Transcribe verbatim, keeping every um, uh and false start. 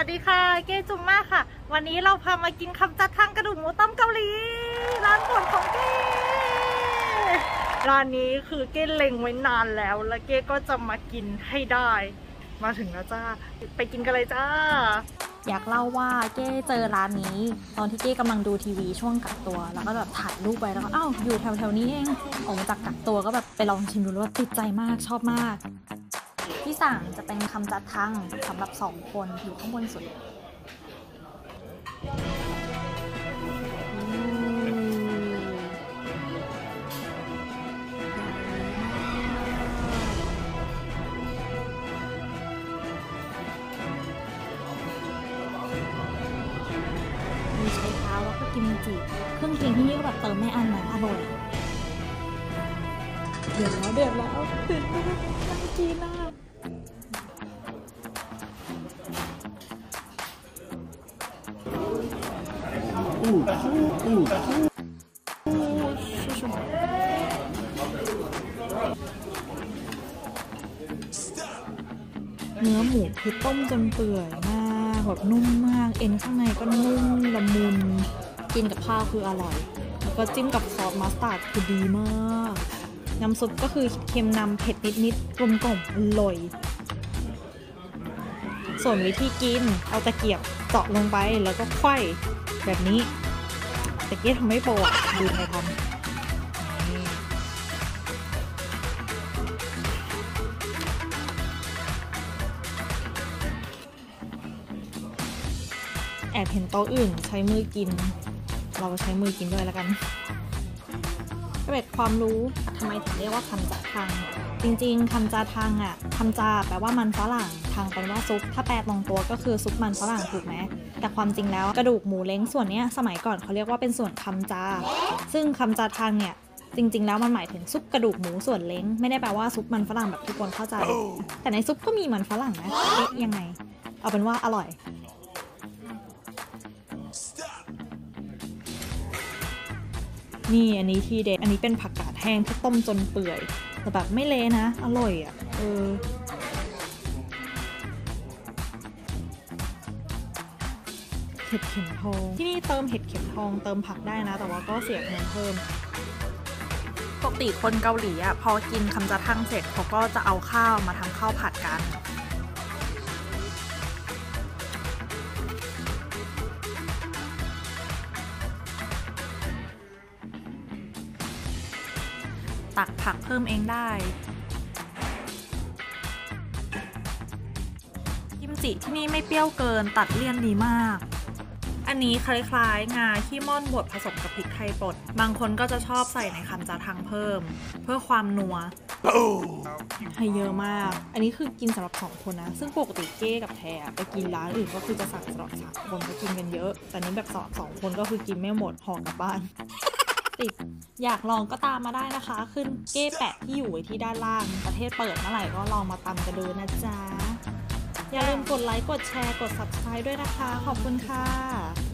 วัสดีค่ะเก้จุ๋มมากค่ะวันนี้เราพามากินคำจัดทางกระดูกหมูต้มเกาหลีร้านโปรดของเก้ร้านนี้คือเก้เล็งไว้นานแล้วแล้วเก้ก็จะมากินให้ได้มาถึงแล้วจ้าไปกินกันเลยจ้าอยากเล่าว่าเก้เจอร้านนี้ตอนที่เก้กำลังดูทีวีช่วงกักตัวแล้วก็แบบถ่ายรูปไว้แล้วก็อ้าวอยู่แถวๆนี้เองออกมาจากกักตัวก็แบบไปลองชิมดูแล้วติดใจมากชอบมากที่สั่งจะเป็นคำจัดทังสำหรับสองคนอยู่ข้างบนสุดมีไชเท้าแล้วก็กิมจิเครื่องเคียงที่นี่ก็แบบเติมไม่อั้นนะอร่อยเดือดแล้วเดือดแล้วตื่นเต้นน่ากินอ่ะอู้อู้เนื้อหมูคือต้มจนเปื่อยมากแบบนุ่มมากเอ็นข้างในก็นุ่มละมุนกินกับข้าวคืออร่อยแล้วก็จิ้มกับซอสมัสตาร์ดคือดีมากน้ำซุปก็คือเค็มนำเผ็ดนิดๆกลมกล่อมอร่อยส่วนวิธีกินเอาตะเกียบเจาะลงไปแล้วก็ไขว้แบบนี้ตะเกียบทำไม่โปรอ่ะดูใครทำแอบเห็นโต๊ะอื่นใช้มือกินเราใช้มือกินด้วยแล้วกันก็เป็นความรู้ทำไมถึงเรียกว่าคำจาทังจริงๆคำจาทังอ่ะคำจาแปลว่ามันฝรั่งทังแปลว่าซุปถ้าแปลตรงตัวก็คือซุปมันฝรั่งถูกไหมแต่ความจริงแล้วกระดูกหมูเล้งส่วนนี้สมัยก่อนเขาเรียกว่าเป็นส่วนคำจาซึ่งคำจาทังเนี่ยจริงๆแล้วมันหมายถึงซุปกระดูกหมูส่วนเล้งไม่ได้แปลว่าซุปมันฝรั่งแบบทุกคนเข้าใจแต่ในซุปก็มีมันฝรั่งนะเอ๊ะยังไงเอาเป็นว่าอร่อยนี่อันนี้ที่เด็ดอันนี้เป็นผักกาดแห้งที่ต้มจนเปื่อยแต่แบบไม่เละนะอร่อยอ่ะเออเห็ดเข็มทองที่นี่เติมเห็ดเข็มทองเติมผักได้นะแต่ว่าก็เสียเงินเพิ่มปกติคนเกาหลีอ่ะพอกินคำจาทังเสร็จเขาก็จะเอาข้าวมาทำข้าวผัดกันตักผักเพิ่มเองได้กิมจิที่นี่ไม่เปรี้ยวเกินตัดเลี่ยนดีมากอันนี้คล้ายๆงาขี้ม่อนบดผสมกับพริกไทยป่นบางคนก็จะชอบใส่ในคำจาทังเพิ่มเพื่อความนัวให้เยอะมากอันนี้คือกินสำหรับสองคนนะซึ่งปกติเก้กับแทไปกินร้านอื่นก็คือจะสั่งสำหรับสามคนก็กินกันเยอะแต่นี้แบบสองสองคนก็คือกินไม่หมดห่อกลับบ้านอยากลองก็ตามมาได้นะคะขึ้นเก้แปะที่อยู่ไว้ที่ด้านล่างประเทศเปิดเมื่อไหร่ก็ลองมาตำกันดูนะจ๊ะอย่าลืมกดไลค์กดแชร์กด ซับสไครบ์ ด้วยนะคะขอบคุณค่ะ